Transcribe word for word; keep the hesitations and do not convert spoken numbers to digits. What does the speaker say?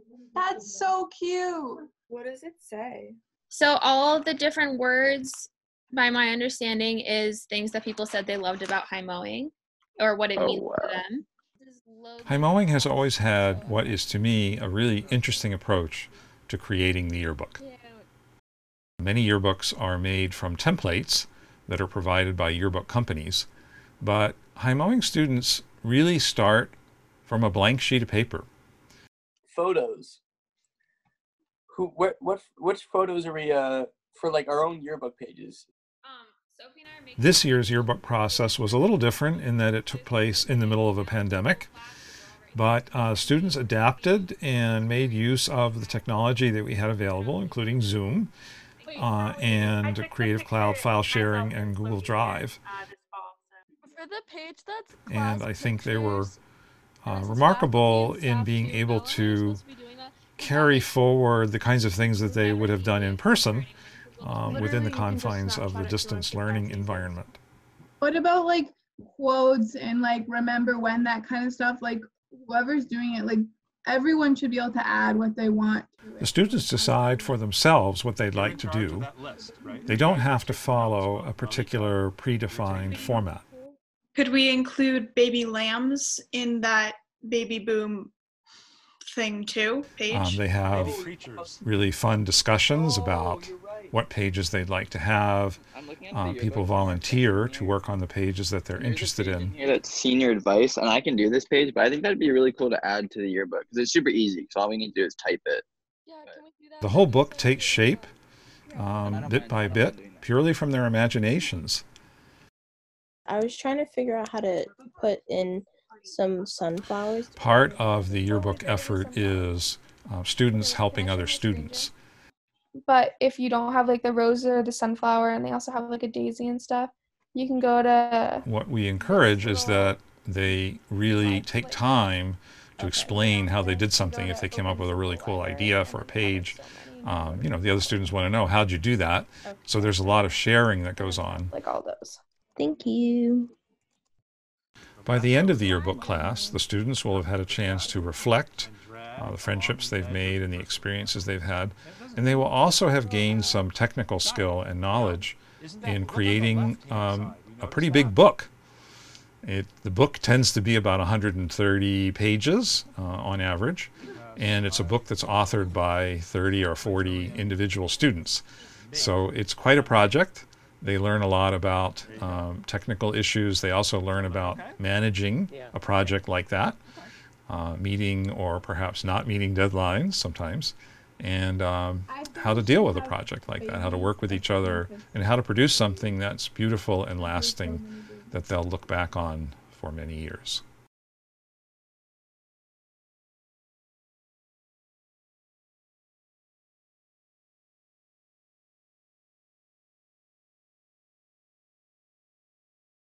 That's so cute. What does it say? So all of the different words, by my understanding, is things that people said they loved about high mowing or what it Oh, means wow. to them. High mowing has always had what is to me a really interesting approach to creating the yearbook. Many yearbooks are made from templates that are provided by yearbook companies, but high mowing students really start from a blank sheet of paper. Photos. Who? What? What? Which photos are we uh, for? Like our own yearbook pages. Um, Sophie and I are making This year's yearbook process was a little different in that it took place in the middle of a pandemic, but uh, students adapted and made use of the technology that we had available, including Zoom, uh, and Creative Cloud file sharing and Google Drive. For the page that's And I think they were pictures, uh, there's remarkable faculty and in staff being too, able though, and they're to supposed to be doing that. carry forward the kinds of things that they would have done in person um, within the Literally, you can just confines of the snapshot it distance through, like, learning fifty environment. What about like quotes and like remember when, that kind of stuff? Like whoever's doing it, like everyone should be able to add what they want to The it. students decide for themselves what they'd like to do. They don't have to follow a particular predefined format. Could we include baby lambs in that baby boom thing too, page? Um, they have really fun discussions about what pages they'd like to have. Uh, people volunteer to work on the pages that they're interested in. Here that's senior advice, and I can do this page, but I think that'd be really cool to add to the yearbook because it's super easy. So all we need to do is type it. Yeah, can we do that? The whole book takes shape um, bit by bit, purely from their imaginations. I was trying to figure out how to put in some sunflowers. Part of the yearbook effort is uh, students helping other students. But if you don't have like the rose or the sunflower, and they also have like a daisy and stuff, you can go to... What we encourage is that they really take time to explain how they did something. If they came up with a really cool idea for a page, um, you know, the other students want to know, how'd you do that? So there's a lot of sharing that goes on. Like all those. Thank you. By the end of the yearbook class, the students will have had a chance to reflect on the friendships they've made and the experiences they've had, and they will also have gained some technical skill and knowledge in creating um, a pretty big book. It, the book tends to be about one hundred thirty pages uh, on average, and it's a book that's authored by thirty or forty individual students. So it's quite a project. They learn a lot about um, technical issues. They also learn about managing a project like that, uh, meeting or perhaps not meeting deadlines sometimes, and um, how to deal with a project like that, how to work with each other, and how to produce something that's beautiful and lasting that they'll look back on for many years.